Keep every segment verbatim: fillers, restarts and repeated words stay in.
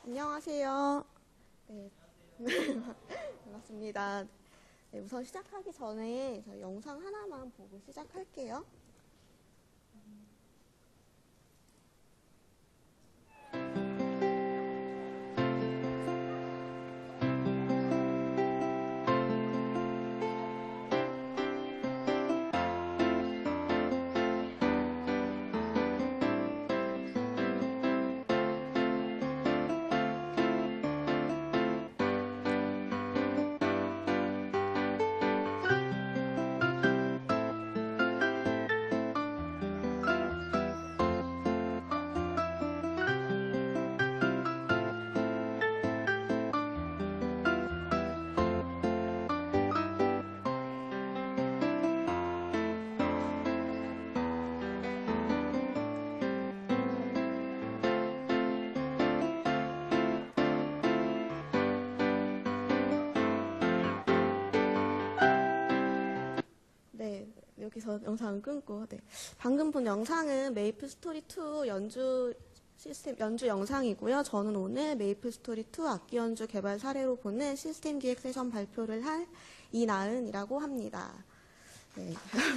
안녕하세요. 네. 반갑습니다. 네, 우선 시작하기 전에 저희 영상 하나만 보고 시작할게요. 네, 여기서 영상을 끊고, 네. 방금 본 영상은 메이플 스토리 투 연주 시스템, 연주 영상이고요. 저는 오늘 메이플 스토리 투 악기 연주 개발 사례로 보는 시스템 기획 세션 발표를 할 이나은이라고 합니다. 네.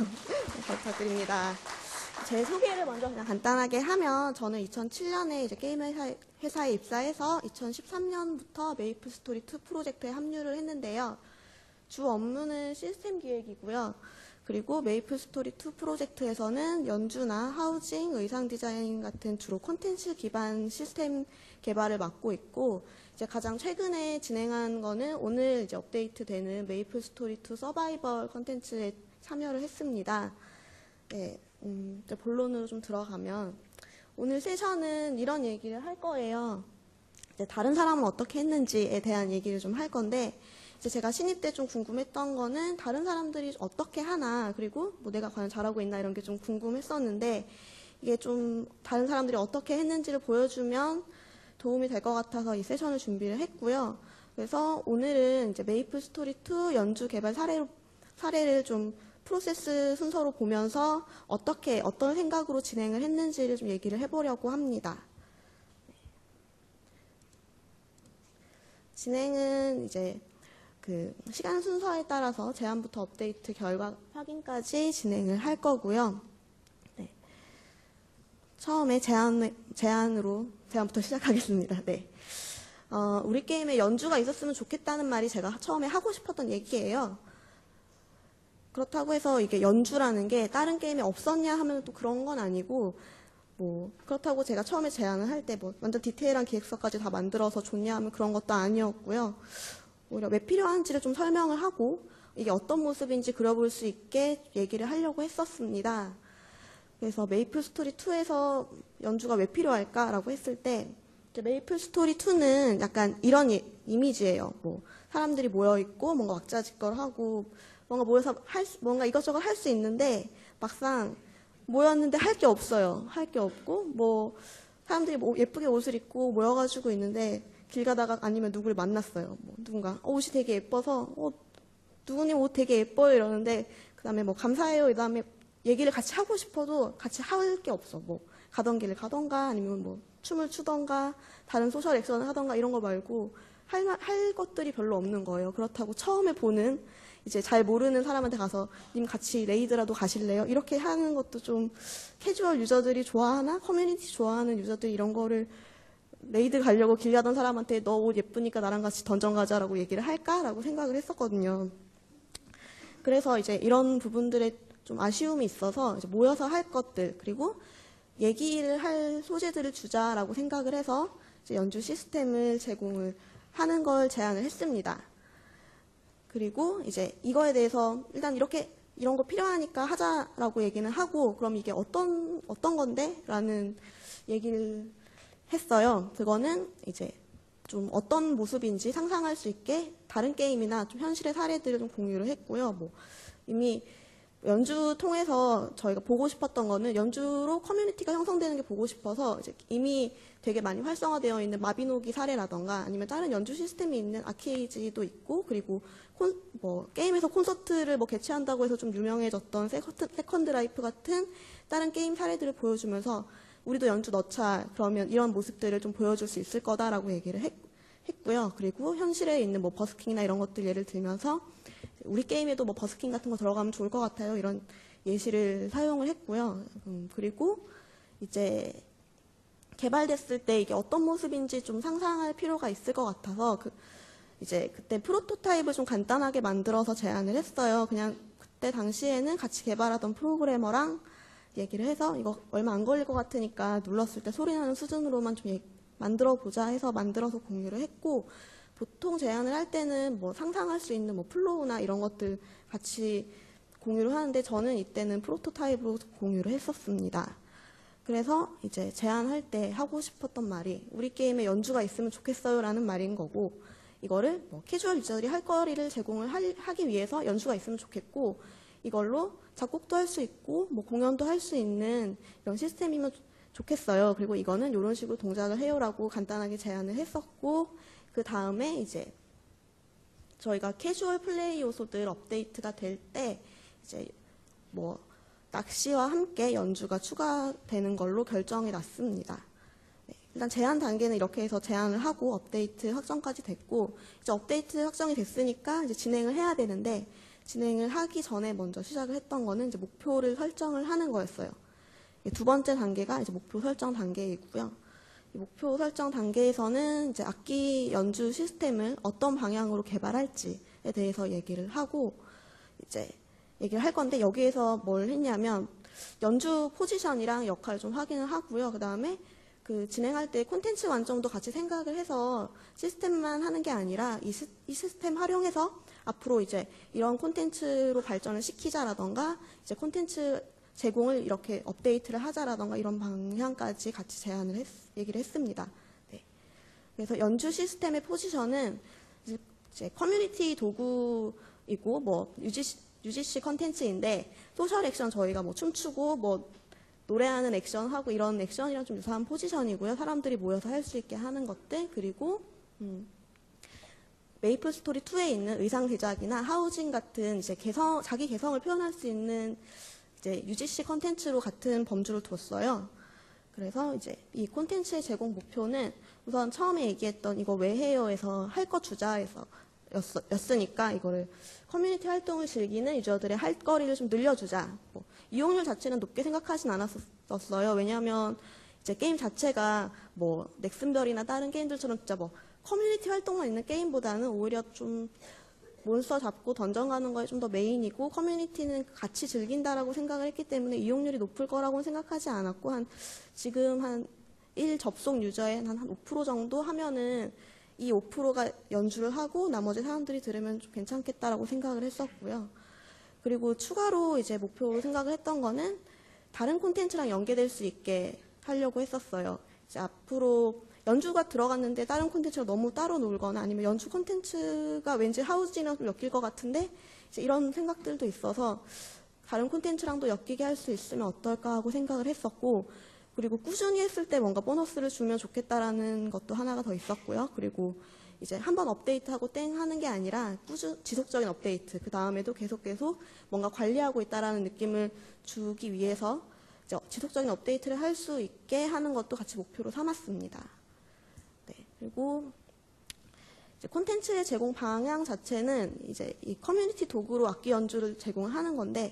부탁드립니다. 제 소개를 먼저 그냥 간단하게 하면, 저는 이천칠 년에 이제 게임 회사, 회사에 입사해서 이천십삼 년부터 메이플 스토리 투 프로젝트에 합류를 했는데요. 주 업무는 시스템 기획이고요. 그리고 메이플 스토리 투 프로젝트에서는 연주나 하우징, 의상 디자인 같은 주로 콘텐츠 기반 시스템 개발을 맡고 있고, 이제 가장 최근에 진행한 거는 오늘 이제 업데이트되는 메이플 스토리 투 서바이벌 콘텐츠에 참여를 했습니다. 네, 음, 이제 본론으로 좀 들어가면, 오늘 세션은 이런 얘기를 할 거예요. 이제 다른 사람은 어떻게 했는지에 대한 얘기를 좀 할 건데, 이제 제가 신입 때 좀 궁금했던 거는 다른 사람들이 어떻게 하나, 그리고 뭐 내가 과연 잘하고 있나 이런 게 좀 궁금했었는데, 이게 좀 다른 사람들이 어떻게 했는지를 보여주면 도움이 될 것 같아서 이 세션을 준비를 했고요. 그래서 오늘은 이제 메이플 스토리 투 연주 개발 사례로, 사례를 좀 프로세스 순서로 보면서 어떻게, 어떤 생각으로 진행을 했는지를 좀 얘기를 해보려고 합니다. 진행은 이제 그 시간 순서에 따라서 제안부터 업데이트 결과 확인까지 진행을 할 거고요. 네. 처음에 제안, 제안으로, 제안부터 시작하겠습니다. 네. 어, 우리 게임에 연주가 있었으면 좋겠다는 말이 제가 처음에 하고 싶었던 얘기예요. 그렇다고 해서 이게 연주라는 게 다른 게임에 없었냐 하면 또 그런 건 아니고, 뭐, 그렇다고 제가 처음에 제안을 할 때 뭐, 완전 디테일한 기획서까지 다 만들어서 좋냐 하면 그런 것도 아니었고요. 오히려 왜 필요한지를 좀 설명을 하고 이게 어떤 모습인지 그려볼 수 있게 얘기를 하려고 했었습니다. 그래서 메이플 스토리 투에서 연주가 왜 필요할까라고 했을 때, 이제 메이플 스토리 투는 약간 이런 이, 이미지예요. 뭐 사람들이 모여 있고 뭔가 왁자지껄 하고 뭔가 모여서 할 수, 뭔가 이것저것 할 수 있는데 막상 모였는데 할 게 없어요. 할 게 없고 뭐 사람들이 뭐 예쁘게 옷을 입고 모여가지고 있는데 길 가다가 아니면 누구를 만났어요. 뭐 누군가 어, 옷이 되게 예뻐서 어, 누구님 옷 되게 예뻐요 이러는데 그 다음에 뭐 감사해요 이 다음에 얘기를 같이 하고 싶어도 같이 할 게 없어. 뭐 가던 길을 가던가 아니면 뭐 춤을 추던가 다른 소셜 액션을 하던가 이런 거 말고 할, 할 것들이 별로 없는 거예요. 그렇다고 처음에 보는 이제 잘 모르는 사람한테 가서 님 같이 레이드라도 가실래요? 이렇게 하는 것도 좀 캐주얼 유저들이 좋아하나? 커뮤니티 좋아하는 유저들이 이런 거를 레이드 가려고 길 가던 사람한테 너 옷 예쁘니까 나랑 같이 던전 가자라고 얘기를 할까라고 생각을 했었거든요. 그래서 이제 이런 부분들에 좀 아쉬움이 있어서 이제 모여서 할 것들 그리고 얘기를 할 소재들을 주자라고 생각을 해서 이제 연주 시스템을 제공을 하는 걸 제안을 했습니다. 그리고 이제 이거에 대해서 일단 이렇게 이런 거 필요하니까 하자라고 얘기는 하고 그럼 이게 어떤 어떤 건데? 라는 얘기를 했어요. 그거는 이제 좀 어떤 모습인지 상상할 수 있게 다른 게임이나 좀 현실의 사례들을 좀 공유를 했고요. 뭐 이미 연주 통해서 저희가 보고 싶었던 거는 연주로 커뮤니티가 형성되는 게 보고 싶어서 이제 이미 되게 많이 활성화되어 있는 마비노기 사례라던가 아니면 다른 연주 시스템이 있는 아케이지도 있고 그리고 콘, 뭐 게임에서 콘서트를 뭐 개최한다고 해서 좀 유명해졌던 세컨드, 세컨드 라이프 같은 다른 게임 사례들을 보여주면서 우리도 연주 넣자. 그러면 이런 모습들을 좀 보여줄 수 있을 거다라고 얘기를 했, 했고요. 그리고 현실에 있는 뭐 버스킹이나 이런 것들 예를 들면서 우리 게임에도 뭐 버스킹 같은 거 들어가면 좋을 것 같아요. 이런 예시를 사용을 했고요. 음, 그리고 이제 개발됐을 때 이게 어떤 모습인지 좀 상상할 필요가 있을 것 같아서 그 이제 그때 프로토타입을 좀 간단하게 만들어서 제안을 했어요. 그냥 그때 당시에는 같이 개발하던 프로그래머랑 얘기를 해서 이거 얼마 안 걸릴 것 같으니까 눌렀을 때 소리 나는 수준으로만 좀 만들어 보자 해서 만들어서 공유를 했고, 보통 제안을 할 때는 뭐 상상할 수 있는 뭐 플로우나 이런 것들 같이 공유를 하는데 저는 이때는 프로토타입으로 공유를 했었습니다. 그래서 이제 제안할 때 하고 싶었던 말이 우리 게임에 연주가 있으면 좋겠어요 라는 말인 거고, 이거를 뭐 캐주얼 유저들이 할 거리를 제공을 할, 하기 위해서 연주가 있으면 좋겠고, 이걸로 작곡도 할 수 있고 뭐 공연도 할 수 있는 이런 시스템이면 좋겠어요. 그리고 이거는 이런 식으로 동작을 해요라고 간단하게 제안을 했었고, 그 다음에 이제 저희가 캐주얼 플레이 요소들 업데이트가 될 때 이제 뭐 낚시와 함께 연주가 추가되는 걸로 결정이 났습니다. 네, 일단 제안 단계는 이렇게 해서 제안을 하고 업데이트 확정까지 됐고, 이제 업데이트 확정이 됐으니까 이제 진행을 해야 되는데, 진행을 하기 전에 먼저 시작을 했던 거는 이제 목표를 설정을 하는 거였어요. 두 번째 단계가 이제 목표 설정 단계이고요. 이 목표 설정 단계에서는 이제 악기 연주 시스템을 어떤 방향으로 개발할지에 대해서 얘기를 하고 이제 얘기를 할 건데, 여기에서 뭘 했냐면 연주 포지션이랑 역할을 좀 확인을 하고요. 그 다음에 그 진행할 때 콘텐츠 관점도 같이 생각을 해서 시스템만 하는 게 아니라 이, 시, 이 시스템 활용해서 앞으로 이제 이런 콘텐츠로 발전을 시키자라던가 이제 콘텐츠 제공을 이렇게 업데이트를 하자라던가 이런 방향까지 같이 제안을 했, 얘기를 했습니다. 네. 그래서 연주 시스템의 포지션은 이제, 이제 커뮤니티 도구이고 뭐 유지시, 유지시 컨텐츠인데, 소셜 액션 저희가 뭐 춤추고 뭐 노래하는 액션하고 이런 액션이랑 좀 유사한 포지션이고요. 사람들이 모여서 할 수 있게 하는 것들, 그리고 음, 메이플 스토리 투에 있는 의상 제작이나 하우징 같은 이제 개성, 자기 개성을 표현할 수 있는 이제 유지시 컨텐츠로 같은 범주를 뒀어요. 그래서 이제 이 콘텐츠의 제공 목표는 우선 처음에 얘기했던 이거 왜 해요에서 할 거 주자에서 였으니까 이거를 커뮤니티 활동을 즐기는 유저들의 할 거리를 좀 늘려주자. 뭐 이용률 자체는 높게 생각하진 않았었어요. 왜냐하면 이제 게임 자체가 뭐 넥슨별이나 다른 게임들처럼 진짜 뭐 커뮤니티 활동만 있는 게임보다는 오히려 좀 몬스터 잡고 던전 가는 거에 좀 더 메인이고, 커뮤니티는 같이 즐긴다라고 생각을 했기 때문에 이용률이 높을 거라고는 생각하지 않았고, 한 지금 한 일 접속 유저의 한, 한 오 퍼센트 정도 하면은 이 오 퍼센트가 연주를 하고 나머지 사람들이 들으면 좀 괜찮겠다라고 생각을 했었고요. 그리고 추가로 이제 목표로 생각을 했던 거는 다른 콘텐츠랑 연계될 수 있게 하려고 했었어요. 이제 앞으로 연주가 들어갔는데 다른 콘텐츠가 너무 따로 놀거나 아니면 연주 콘텐츠가 왠지 하우징이랑 좀 엮일 것 같은데 이제 이런 생각들도 있어서 다른 콘텐츠랑도 엮이게 할 수 있으면 어떨까 하고 생각을 했었고, 그리고 꾸준히 했을 때 뭔가 보너스를 주면 좋겠다라는 것도 하나가 더 있었고요. 그리고 이제 한번 업데이트하고 땡 하는 게 아니라 꾸준 지속적인 업데이트, 그 다음에도 계속 계속 뭔가 관리하고 있다라는 느낌을 주기 위해서 이제 지속적인 업데이트를 할 수 있게 하는 것도 같이 목표로 삼았습니다. 네, 그리고 이제 콘텐츠의 제공 방향 자체는 이제 이 커뮤니티 도구로 악기 연주를 제공하는 건데,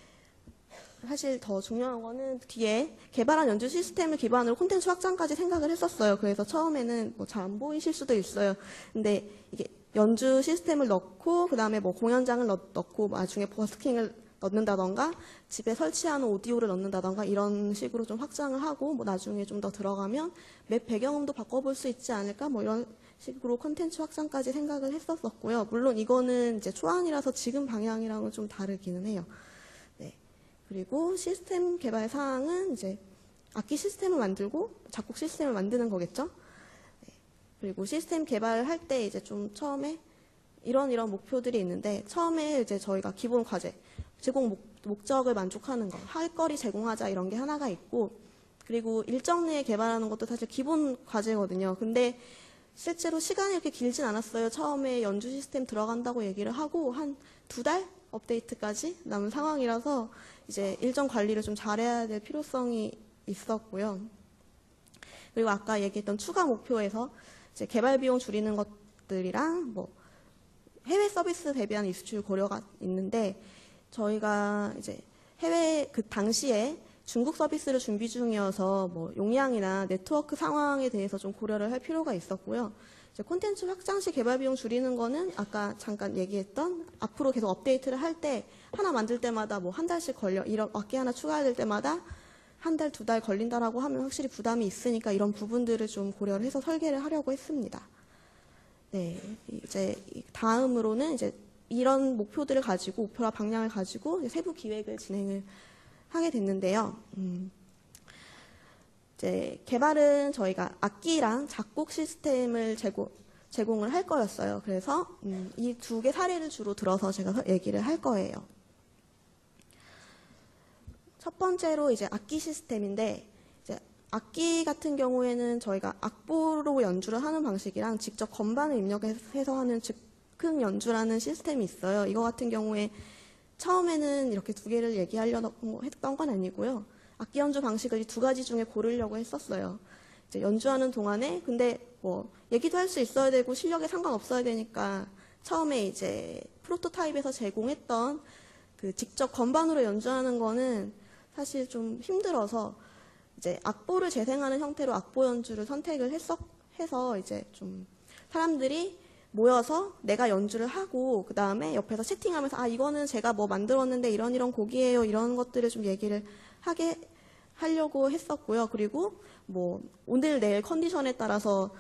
사실 더 중요한 거는 뒤에 개발한 연주 시스템을 기반으로 콘텐츠 확장까지 생각을 했었어요. 그래서 처음에는 뭐 잘 안 보이실 수도 있어요. 근데 이게 연주 시스템을 넣고 그 다음에 뭐 공연장을 넣, 넣고 나중에 버스킹을 넣는다던가 집에 설치하는 오디오를 넣는다던가 이런 식으로 좀 확장을 하고, 뭐 나중에 좀 더 들어가면 맵 배경음도 바꿔볼 수 있지 않을까, 뭐 이런 식으로 콘텐츠 확장까지 생각을 했었었고요. 물론 이거는 이제 초안이라서 지금 방향이랑은 좀 다르기는 해요. 네. 그리고 시스템 개발 사항은 이제 악기 시스템을 만들고 작곡 시스템을 만드는 거겠죠. 네. 그리고 시스템 개발할 때 이제 좀 처음에 이런 이런 목표들이 있는데, 처음에 이제 저희가 기본 과제, 제공 목, 목적을 만족하는 거, 할 거리 제공하자 이런 게 하나가 있고, 그리고 일정 내에 개발하는 것도 사실 기본 과제거든요. 근데 실제로 시간이 이렇게 길진 않았어요. 처음에 연주 시스템 들어간다고 얘기를 하고 한 두 달 업데이트까지 남은 상황이라서 이제 일정 관리를 좀 잘해야 될 필요성이 있었고요. 그리고 아까 얘기했던 추가 목표에서 이제 개발 비용 줄이는 것들이랑 뭐 해외 서비스 대비한 이수출 고려가 있는데, 저희가 이제 해외 그 당시에 중국 서비스를 준비 중이어서 뭐 용량이나 네트워크 상황에 대해서 좀 고려를 할 필요가 있었고요. 이제 콘텐츠 확장 시 개발 비용 줄이는 거는 아까 잠깐 얘기했던 앞으로 계속 업데이트를 할 때 하나 만들 때마다 뭐 한 달씩 걸려, 이런 악기 하나 추가해야 될 때마다 한 달, 두 달 걸린다라고 하면 확실히 부담이 있으니까 이런 부분들을 좀 고려를 해서 설계를 하려고 했습니다. 네, 이제 다음으로는 이제 이런 목표들을 가지고, 목표와 방향을 가지고 세부 기획을 진행을 하게 됐는데요. 음, 이제 개발은 저희가 악기랑 작곡 시스템을 제공, 제공을 할 거였어요. 그래서 음, 이 두 개 사례를 주로 들어서 제가 얘기를 할 거예요. 첫 번째로 이제 악기 시스템인데, 이제 악기 같은 경우에는 저희가 악보로 연주를 하는 방식이랑 직접 건반을 입력해서 하는 즉흥 연주라는 시스템이 있어요. 이거 같은 경우에 처음에는 이렇게 두 개를 얘기하려고 했던 건 아니고요. 악기 연주 방식을 이 두 가지 중에 고르려고 했었어요. 이제 연주하는 동안에, 근데 뭐 얘기도 할 수 있어야 되고 실력에 상관없어야 되니까 처음에 이제 프로토타입에서 제공했던 그 직접 건반으로 연주하는 거는 사실 좀 힘들어서 이제 악보를 재생하는 형태로 악보 연주를 선택을 했어, 해서 이제 좀 사람들이 모여서 내가 연주를 하고 그 다음에 옆에서 채팅하면서 아 이거는 제가 뭐 만들었는데 이런 이런 곡이에요, 이런 것들을 좀 얘기를 하게 하려고 했었고요. 그리고 뭐 오늘 내일 컨디션에 따라서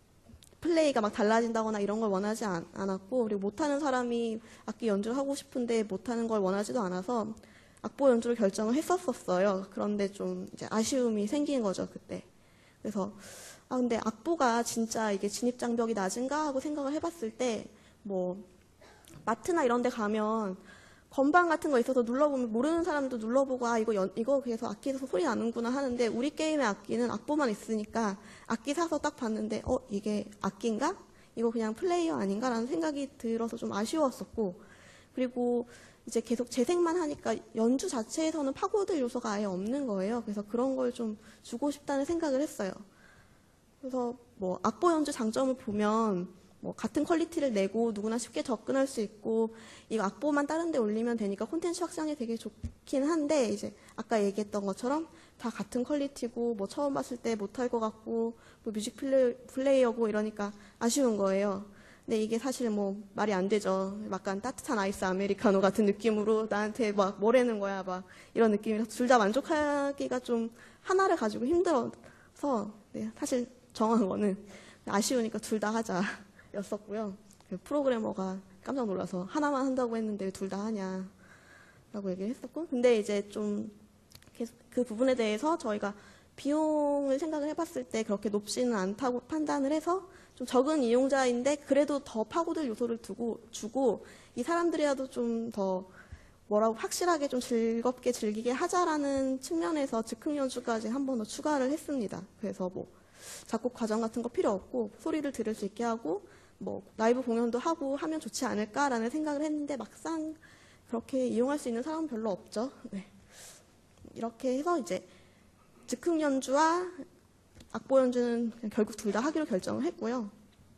플레이가 막 달라진다거나 이런 걸 원하지 않, 않았고, 그리고 못하는 사람이 악기 연주를 하고 싶은데 못하는 걸 원하지도 않아서 악보 연주를 결정을 했었었어요. 그런데 좀 이제 아쉬움이 생긴 거죠, 그때. 그래서 아 근데 악보가 진짜 이게 진입 장벽이 낮은가 하고 생각을 해봤을 때, 뭐 마트나 이런 데 가면 건반 같은 거 있어서 눌러보면 모르는 사람도 눌러보고 아 이거 연, 이거 그래서 악기에서 소리 나는구나 하는데, 우리 게임의 악기는 악보만 있으니까 악기 사서 딱 봤는데 어 이게 악기인가? 이거 그냥 플레이어 아닌가라는 생각이 들어서 좀 아쉬웠었고, 그리고 이제 계속 재생만 하니까 연주 자체에서는 파고들 요소가 아예 없는 거예요. 그래서 그런 걸 좀 주고 싶다는 생각을 했어요. 그래서 뭐 악보 연주 장점을 보면 뭐 같은 퀄리티를 내고 누구나 쉽게 접근할 수 있고, 이거 악보만 다른 데 올리면 되니까 콘텐츠 확장이 되게 좋긴 한데, 이제 아까 얘기했던 것처럼 다 같은 퀄리티고 뭐 처음 봤을 때 못할 것 같고 뭐 뮤직 플레이, 플레이어고 이러니까 아쉬운 거예요. 근데 이게 사실 뭐 말이 안 되죠. 약간 따뜻한 아이스 아메리카노 같은 느낌으로 나한테 막 뭐라는 거야 막 이런 느낌이라서 둘 다 만족하기가 좀 하나를 가지고 힘들어서, 네, 사실 정한 거는 아쉬우니까 둘 다 하자 였었고요. 그 프로그래머가 깜짝 놀라서 하나만 한다고 했는데 왜 둘 다 하냐 라고 얘기를 했었고, 근데 이제 좀 그 부분에 대해서 저희가 비용을 생각을 해봤을 때 그렇게 높지는 않다고 판단을 해서 좀 적은 이용자인데 그래도 더 파고들 요소를 두고 주고 이 사람들이라도 좀 더 뭐라고 확실하게 좀 즐겁게 즐기게 하자라는 측면에서 즉흥 연주까지 한 번 더 추가를 했습니다. 그래서 뭐 작곡 과정 같은 거 필요 없고 소리를 들을 수 있게 하고 뭐 라이브 공연도 하고 하면 좋지 않을까라는 생각을 했는데 막상 그렇게 이용할 수 있는 사람은 별로 없죠. 네. 이렇게 해서 이제 즉흥 연주와 악보 연주는 결국 둘 다 하기로 결정을 했고요.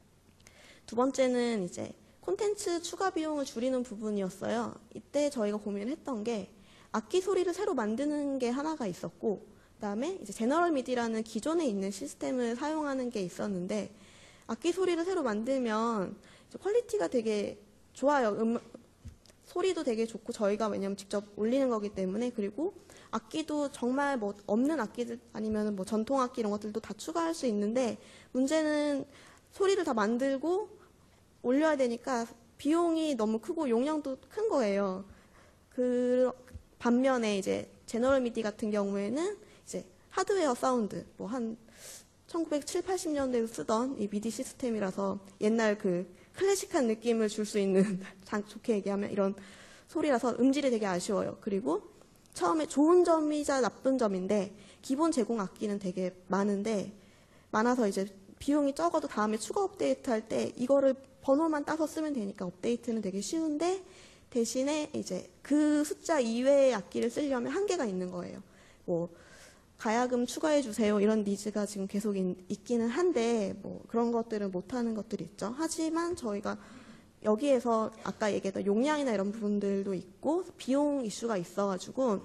두 번째는 이제 콘텐츠 추가 비용을 줄이는 부분이었어요. 이때 저희가 고민을 했던 게 악기 소리를 새로 만드는 게 하나가 있었고, 그다음에 이제 제너럴 미디라는 기존에 있는 시스템을 사용하는 게 있었는데, 악기 소리를 새로 만들면 퀄리티가 되게 좋아요. 음, 소리도 되게 좋고 저희가 왜냐면 직접 올리는 거기 때문에, 그리고 악기도 정말 뭐 없는 악기들 아니면 뭐 전통 악기 이런 것들도 다 추가할 수 있는데, 문제는 소리를 다 만들고 올려야 되니까 비용이 너무 크고 용량도 큰 거예요. 그 반면에 이제 제너럴 미디 같은 경우에는 이제 하드웨어 사운드 뭐 한 천구백칠십, 팔십 년대에 쓰던 이 미디 시스템이라서 옛날 그 클래식한 느낌을 줄 수 있는 좋게 얘기하면 이런 소리라서 음질이 되게 아쉬워요. 그리고 처음에 좋은 점이자 나쁜 점인데 기본 제공 악기는 되게 많은데 많아서 이제 비용이 적어도 다음에 추가 업데이트 할 때 이거를 번호만 따서 쓰면 되니까 업데이트는 되게 쉬운데, 대신에 이제 그 숫자 이외의 악기를 쓰려면 한계가 있는 거예요. 뭐 가야금 추가해 주세요 이런 니즈가 지금 계속 있, 있기는 한데 뭐 그런 것들은 못하는 것들이 있죠. 하지만 저희가 여기에서 아까 얘기했던 용량이나 이런 부분들도 있고 비용 이슈가 있어가지고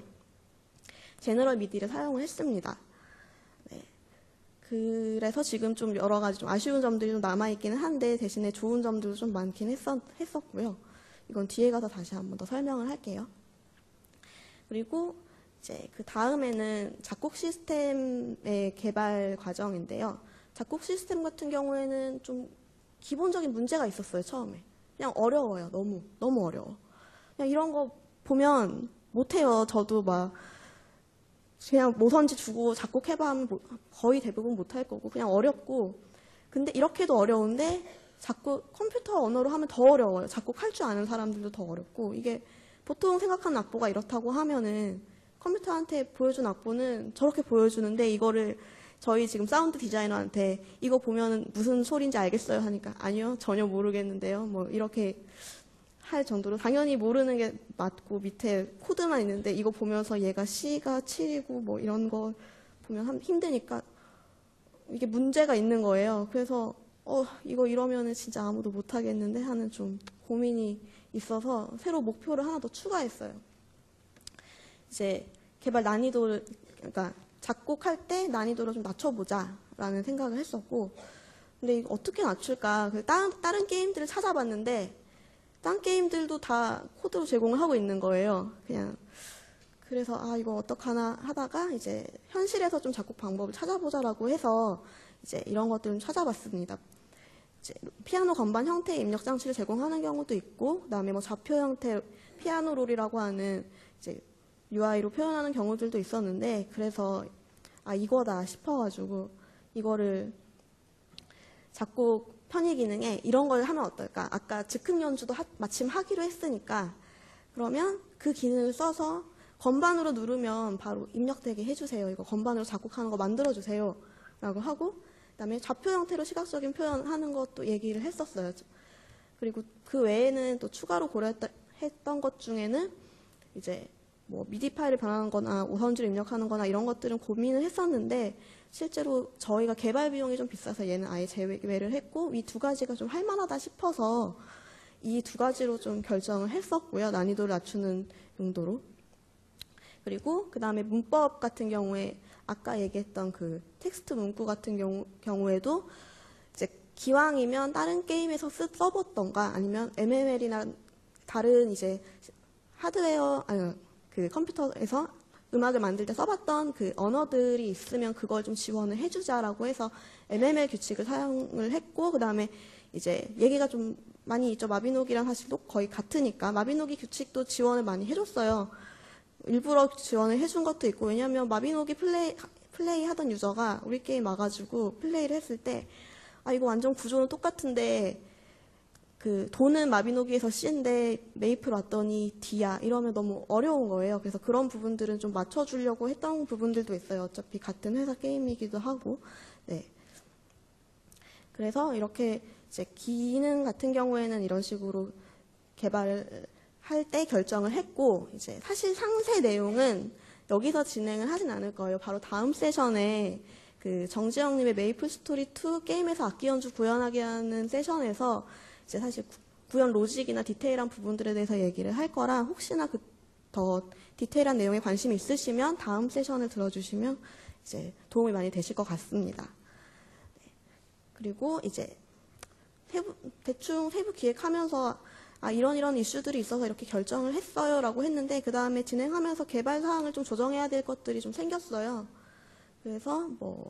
제너럴 미디를 사용을 했습니다. 네. 그래서 지금 좀 여러 가지 좀 아쉬운 점들이 좀 남아있기는 한데 대신에 좋은 점들도 좀 많긴 했었, 했었고요. 이건 뒤에 가서 다시 한 번 더 설명을 할게요. 그리고 이제 그 다음에는 작곡 시스템의 개발 과정인데요. 작곡 시스템 같은 경우에는 좀 기본적인 문제가 있었어요, 처음에. 그냥 어려워요, 너무. 너무 어려워. 그냥 이런 거 보면 못해요. 저도 막 그냥 모선지 주고 작곡해봐 하면 거의 대부분 못할 거고 그냥 어렵고 근데 이렇게도 어려운데 작곡 컴퓨터 언어로 하면 더 어려워요. 작곡할 줄 아는 사람들도 더 어렵고 이게 보통 생각하는 악보가 이렇다고 하면은 컴퓨터한테 보여준 악보는 저렇게 보여주는데 이거를 저희 지금 사운드 디자이너한테 이거 보면은 무슨 소리인지 알겠어요 하니까 아니요 전혀 모르겠는데요 뭐 이렇게 할 정도로 당연히 모르는 게 맞고 밑에 코드만 있는데 이거 보면서 얘가 C가 칠이고 뭐 이런 거 보면 힘드니까 이게 문제가 있는 거예요. 그래서 어 이거 이러면은 진짜 아무도 못하겠는데 하는 좀 고민이 있어서 새로 목표를 하나 더 추가했어요. 이제 개발 난이도를 그러니까 작곡할 때 난이도를 좀 낮춰보자라는 생각을 했었고 근데 이거 어떻게 낮출까? 다른, 다른 게임들을 찾아봤는데 딴 게임들도 다 코드로 제공을 하고 있는 거예요. 그냥 그래서 아 이거 어떡하나 하다가 이제 현실에서 좀 작곡 방법을 찾아보자라고 해서 이제 이런 것들을 좀 찾아봤습니다. 이제 피아노 건반 형태의 입력 장치를 제공하는 경우도 있고 그다음에 뭐 좌표 형태 피아노 롤이라고 하는 이제 유아이로 표현하는 경우들도 있었는데 그래서 아 이거다 싶어가지고 이거를 작곡 편의 기능에 이런 걸 하면 어떨까? 아까 즉흥 연주도 하, 마침 하기로 했으니까 그러면 그 기능을 써서 건반으로 누르면 바로 입력되게 해주세요. 이거 건반으로 작곡하는 거 만들어주세요. 라고 하고 그다음에 좌표 형태로 시각적인 표현하는 것도 얘기를 했었어요. 그리고 그 외에는 또 추가로 고려했던 것 중에는 이제 뭐 미디 파일을 변하는 거나 오선지를 입력하는 거나 이런 것들은 고민을 했었는데 실제로 저희가 개발 비용이 좀 비싸서 얘는 아예 제외를 했고 이 두 가지가 좀 할만하다 싶어서 이 두 가지로 좀 결정을 했었고요. 난이도를 낮추는 용도로. 그리고 그 다음에 문법 같은 경우에 아까 얘기했던 그 텍스트 문구 같은 경우, 경우에도 이제 기왕이면 다른 게임에서 쓰, 써봤던가 아니면 엠엠엘이나 다른 이제 하드웨어, 아니, 그 컴퓨터에서 음악을 만들 때 써봤던 그 언어들이 있으면 그걸 좀 지원을 해주자라고 해서 엠엠엘 규칙을 사용을 했고 그 다음에 이제 얘기가 좀 많이 있죠. 마비노기랑 사실도 거의 같으니까 마비노기 규칙도 지원을 많이 해줬어요. 일부러 지원을 해준 것도 있고 왜냐하면 마비노기 플레이, 플레이 하던 유저가 우리 게임 와가지고 플레이를 했을 때 아 이거 완전 구조는 똑같은데 그 도는 마비노기에서 C인데 메이플 왔더니 D야 이러면 너무 어려운 거예요. 그래서 그런 부분들은 좀 맞춰주려고 했던 부분들도 있어요. 어차피 같은 회사 게임이기도 하고. 네. 그래서 이렇게 이제 기능 같은 경우에는 이런 식으로 개발을 할 때 결정을 했고 이제 사실 상세 내용은 여기서 진행을 하진 않을 거예요. 바로 다음 세션에 그 정지영님의 메이플 스토리 투 게임에서 악기 연주 구현하게 하는 세션에서 이제 사실 구현 로직이나 디테일한 부분들에 대해서 얘기를 할 거라 혹시나 그 더 디테일한 내용에 관심이 있으시면 다음 세션을 들어주시면 이제 도움이 많이 되실 것 같습니다. 네. 그리고 이제 세부, 대충 세부 기획하면서 아 이런 이런 이슈들이 있어서 이렇게 결정을 했어요 라고 했는데 그 다음에 진행하면서 개발 사항을 좀 조정해야 될 것들이 좀 생겼어요. 그래서 뭐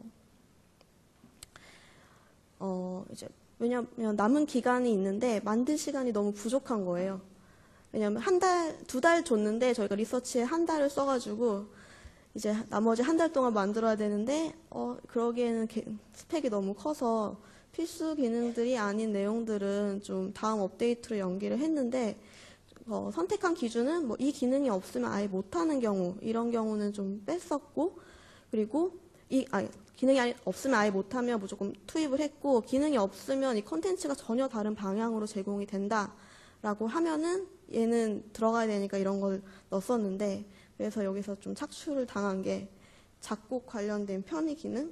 어 이제 왜냐하면 남은 기간이 있는데 만들 시간이 너무 부족한 거예요. 왜냐하면 한 달, 두 달 줬는데 저희가 리서치에 한 달을 써가지고 이제 나머지 한 달 동안 만들어야 되는데 어 그러기에는 게, 스펙이 너무 커서 필수 기능들이 아닌 내용들은 좀 다음 업데이트로 연기를 했는데 어, 선택한 기준은 뭐 이 기능이 없으면 아예 못하는 경우 이런 경우는 좀 뺐었고 그리고 이 아, 기능이 없으면 아예 못하면 무조건 투입을 했고 기능이 없으면 이 컨텐츠가 전혀 다른 방향으로 제공이 된다라고 하면은 얘는 들어가야 되니까 이런 걸 넣었었는데 그래서 여기서 좀 착출을 당한 게 작곡 관련된 편의 기능을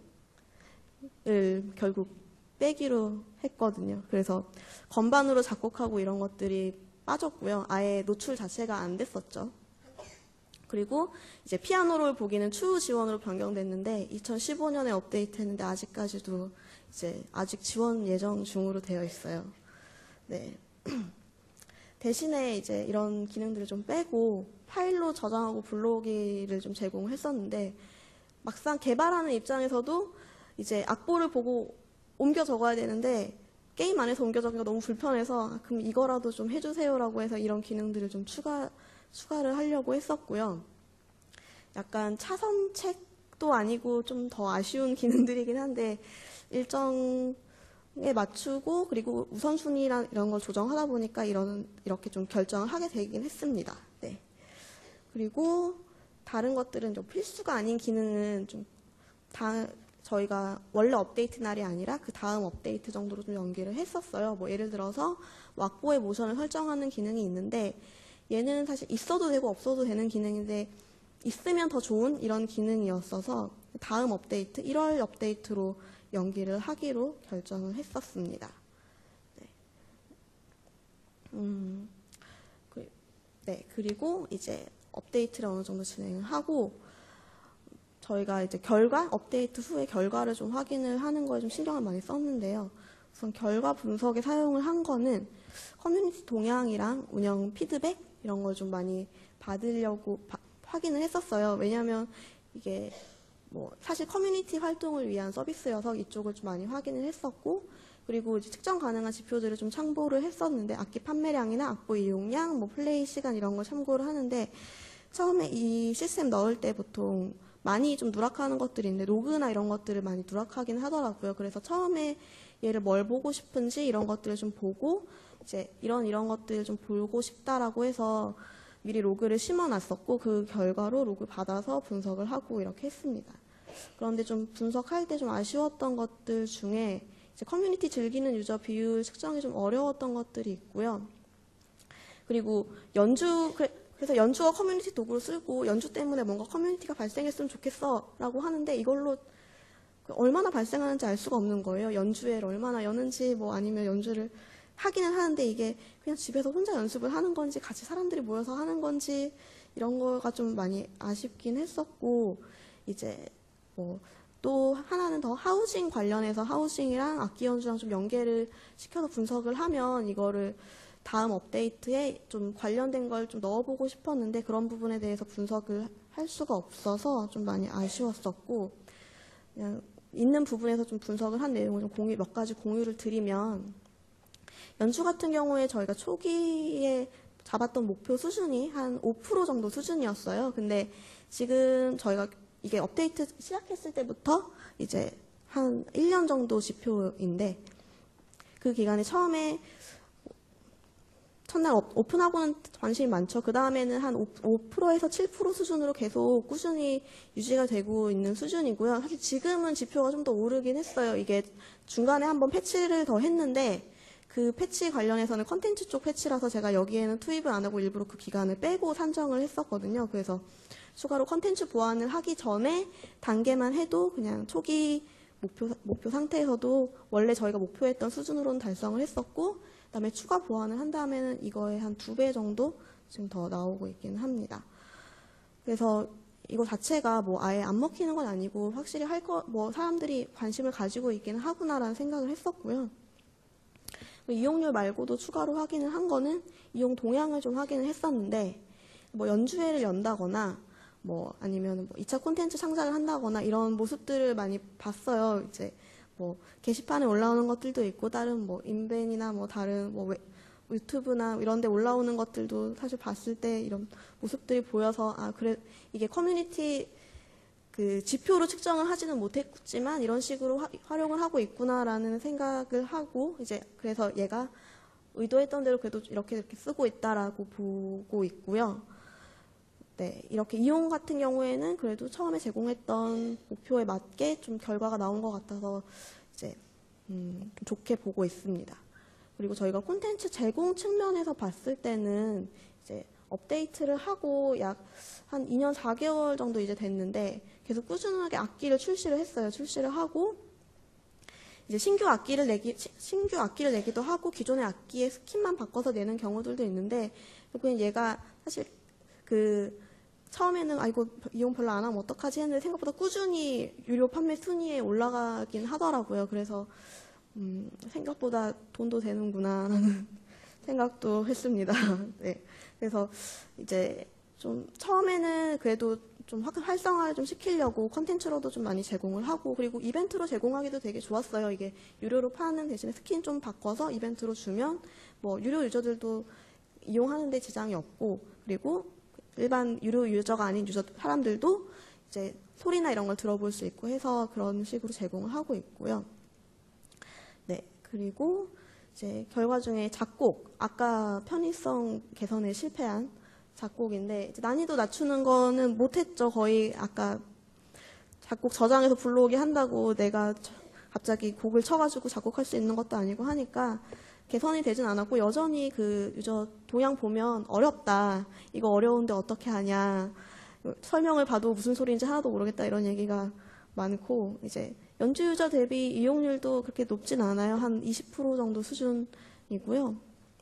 결국 빼기로 했거든요. 그래서 건반으로 작곡하고 이런 것들이 빠졌고요. 아예 노출 자체가 안 됐었죠. 그리고 이제 피아노를 보기는 추후 지원으로 변경됐는데 이천십오 년에 업데이트했는데 아직까지도 이제 아직 지원 예정 중으로 되어 있어요. 네. 대신에 이제 이런 기능들을 좀 빼고 파일로 저장하고 불러오기를 좀 제공했었는데 막상 개발하는 입장에서도 이제 악보를 보고 옮겨 적어야 되는데 게임 안에서 옮겨 적기가 너무 불편해서 아, 그럼 이거라도 좀 해주세요라고 해서 이런 기능들을 좀 추가, 추가를 하려고 했었고요. 약간 차선책도 아니고 좀 더 아쉬운 기능들이긴 한데 일정에 맞추고 그리고 우선순위랑 이런 걸 조정하다 보니까 이런, 이렇게 좀 결정을 하게 되긴 했습니다. 네. 그리고 다른 것들은 좀 필수가 아닌 기능은 좀 다, 저희가 원래 업데이트 날이 아니라 그 다음 업데이트 정도로 좀 연기를 했었어요. 뭐 예를 들어서 악보의 모션을 설정하는 기능이 있는데 얘는 사실 있어도 되고 없어도 되는 기능인데 있으면 더 좋은 이런 기능이었어서 다음 업데이트, 일월 업데이트로 연기를 하기로 결정을 했었습니다. 네. 음, 그, 네, 그리고 이제 업데이트를 어느 정도 진행을 하고 저희가 이제 결과, 업데이트 후에 결과를 좀 확인을 하는 거에 좀 신경을 많이 썼는데요. 우선 결과 분석에 사용을 한 거는 커뮤니티 동향이랑 운영 피드백 이런 걸 좀 많이 받으려고 바, 확인을 했었어요. 왜냐하면 이게 뭐 사실 커뮤니티 활동을 위한 서비스여서 이쪽을 좀 많이 확인을 했었고 그리고 이제 측정 가능한 지표들을 좀 참고를 했었는데 악기 판매량이나 악보 이용량, 뭐 플레이 시간 이런 걸 참고를 하는데 처음에 이 시스템 넣을 때 보통 많이 좀 누락하는 것들이 있는데 로그나 이런 것들을 많이 누락하긴 하더라고요. 그래서 처음에 얘를 뭘 보고 싶은지 이런 것들을 좀 보고 이제 이런 이런 것들을 좀 보고 싶다라고 해서 미리 로그를 심어놨었고 그 결과로 로그 받아서 분석을 하고 이렇게 했습니다. 그런데 좀 분석할 때 좀 아쉬웠던 것들 중에 이제 커뮤니티 즐기는 유저 비율 측정이 좀 어려웠던 것들이 있고요. 그리고 연주 그래서 연주어 커뮤니티 도구를 쓰고 연주 때문에 뭔가 커뮤니티가 발생했으면 좋겠어 라고 하는데 이걸로 얼마나 발생하는지 알 수가 없는 거예요. 연주회를 얼마나 여는지 뭐 아니면 연주를 하기는 하는데 이게 그냥 집에서 혼자 연습을 하는 건지 같이 사람들이 모여서 하는 건지 이런 거가 좀 많이 아쉽긴 했었고 이제 뭐 또 하나는 더 하우징 관련해서 하우징이랑 악기 연주랑 좀 연계를 시켜서 분석을 하면 이거를 다음 업데이트에 좀 관련된 걸 좀 넣어보고 싶었는데 그런 부분에 대해서 분석을 할 수가 없어서 좀 많이 아쉬웠었고 그냥 있는 부분에서 좀 분석을 한 내용을 좀 공유, 몇 가지 공유를 드리면 연주 같은 경우에 저희가 초기에 잡았던 목표 수준이 한 오 퍼센트 정도 수준이었어요. 근데 지금 저희가 이게 업데이트 시작했을 때부터 이제 한 일 년 정도 지표인데 그 기간에 처음에 첫날 오픈하고는 관심이 많죠. 그 다음에는 한 오 퍼센트에서 칠 퍼센트 수준으로 계속 꾸준히 유지가 되고 있는 수준이고요. 사실 지금은 지표가 좀 더 오르긴 했어요. 이게 중간에 한번 패치를 더 했는데 그 패치 관련해서는 컨텐츠 쪽 패치라서 제가 여기에는 투입을 안 하고 일부러 그 기간을 빼고 산정을 했었거든요. 그래서 추가로 컨텐츠 보완을 하기 전에 단계만 해도 그냥 초기 목표, 목표 상태에서도 원래 저희가 목표했던 수준으로는 달성을 했었고 그다음에 추가 보완을 한 다음에는 이거의 한 두 배 정도 지금 더 나오고 있기는 합니다. 그래서 이거 자체가 뭐 아예 안 먹히는 건 아니고 확실히 할 거, 뭐 사람들이 관심을 가지고 있기는 하구나라는 생각을 했었고요. 이용률 말고도 추가로 확인을 한 거는 이용 동향을 좀 확인을 했었는데 뭐 연주회를 연다거나 뭐 아니면 뭐 이 차 콘텐츠 창작을 한다거나 이런 모습들을 많이 봤어요. 이제 뭐 게시판에 올라오는 것들도 있고 다른 뭐 인벤이나 뭐 다른 뭐 유튜브나 이런 데 올라오는 것들도 사실 봤을 때 이런 모습들이 보여서 아 그래 이게 커뮤니티 그 지표로 측정을 하지는 못했지만 이런 식으로 화, 활용을 하고 있구나라는 생각을 하고 이제 그래서 얘가 의도했던 대로 그래도 이렇게 이렇게 쓰고 있다라고 보고 있고요. 네, 이렇게 이용 같은 경우에는 그래도 처음에 제공했던 목표에 맞게 좀 결과가 나온 것 같아서 이제 음, 좀 좋게 보고 있습니다. 그리고 저희가 콘텐츠 제공 측면에서 봤을 때는 이제 업데이트를 하고 약 한 이 년 사 개월 정도 이제 됐는데 계속 꾸준하게 악기를 출시를 했어요. 출시를 하고 이제 신규 악기를 내기 신규 악기를 내기도 하고 기존의 악기의 스킨만 바꿔서 내는 경우들도 있는데 그냥 얘가 사실 그 처음에는 아이고 이용 별로 안 하면 어떡하지 했는데 생각보다 꾸준히 유료 판매 순위에 올라가긴 하더라고요. 그래서 음, 생각보다 돈도 되는구나라는 생각도 했습니다. 네. 그래서 이제 좀 처음에는 그래도 좀 활성화를 좀 시키려고 컨텐츠로도 좀 많이 제공을 하고 그리고 이벤트로 제공하기도 되게 좋았어요. 이게 유료로 파는 대신에 스킨 좀 바꿔서 이벤트로 주면 뭐 유료 유저들도 이용하는데 지장이 없고 그리고 일반 유료 유저가 아닌 유저 사람들도 이제 소리나 이런 걸 들어볼 수 있고 해서 그런 식으로 제공을 하고 있고요. 네. 그리고 이제 결과 중에 작곡, 아까 편의성 개선에 실패한 작곡인데 이제 난이도 낮추는 거는 못했죠. 거의 아까 작곡 저장해서 불러오게 한다고 내가 갑자기 곡을 쳐가지고 작곡할 수 있는 것도 아니고 하니까 개선이 되진 않았고 여전히 그 유저 동향 보면 어렵다. 이거 어려운데 어떻게 하냐. 설명을 봐도 무슨 소리인지 하나도 모르겠다 이런 얘기가 많고 이제 연주 유저 대비 이용률도 그렇게 높진 않아요. 한 이십 퍼센트 정도 수준이고요.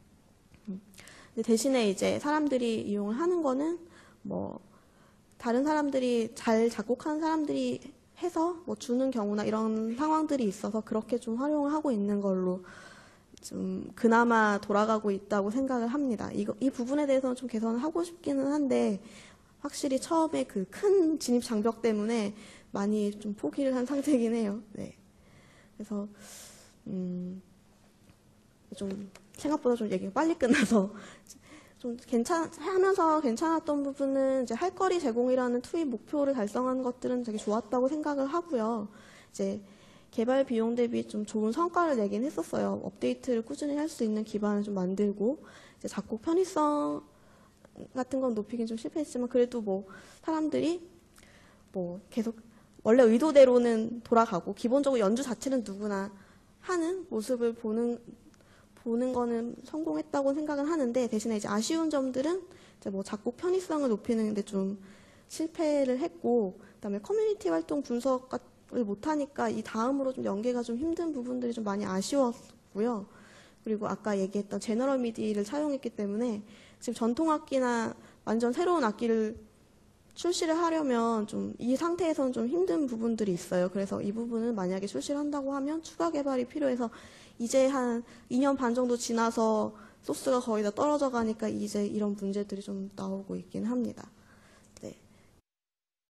대신에 이제 사람들이 이용을 하는 거는 뭐 다른 사람들이 잘 작곡하는 사람들이 해서 뭐 주는 경우나 이런 상황들이 있어서 그렇게 좀 활용을 하고 있는 걸로 좀 그나마 돌아가고 있다고 생각을 합니다. 이거, 이 부분에 대해서는 좀 개선을 하고 싶기는 한데 확실히 처음에 그 큰 진입 장벽 때문에 많이 좀 포기를 한 상태이긴 해요. 네. 그래서 음, 좀 생각보다 좀 얘기가 빨리 끝나서 좀 괜찮 하면서 괜찮았던 부분은 이제 할 거리 제공이라는 투입 목표를 달성한 것들은 되게 좋았다고 생각을 하고요. 이제 개발 비용 대비 좀 좋은 성과를 내긴 했었어요. 업데이트를 꾸준히 할 수 있는 기반을 좀 만들고 이제 작곡 편의성 같은 건 높이긴 좀 실패했지만 그래도 뭐 사람들이 뭐 계속 원래 의도대로는 돌아가고 기본적으로 연주 자체는 누구나 하는 모습을 보는 보는 거는 성공했다고 생각은 하는데 대신에 이제 아쉬운 점들은 이제 뭐 작곡 편의성을 높이는데 좀 실패를 했고 그다음에 커뮤니티 활동 분석을 못하니까 이 다음으로 좀 연계가 좀 힘든 부분들이 좀 많이 아쉬웠고요. 그리고 아까 얘기했던 제너럴 미디를 사용했기 때문에 지금 전통 악기나 완전 새로운 악기를 출시를 하려면 좀 이 상태에서는 좀 힘든 부분들이 있어요. 그래서 이 부분은 만약에 출시를 한다고 하면 추가 개발이 필요해서 이제 한 이 년 반 정도 지나서 소스가 거의 다 떨어져 가니까 이제 이런 문제들이 좀 나오고 있긴 합니다.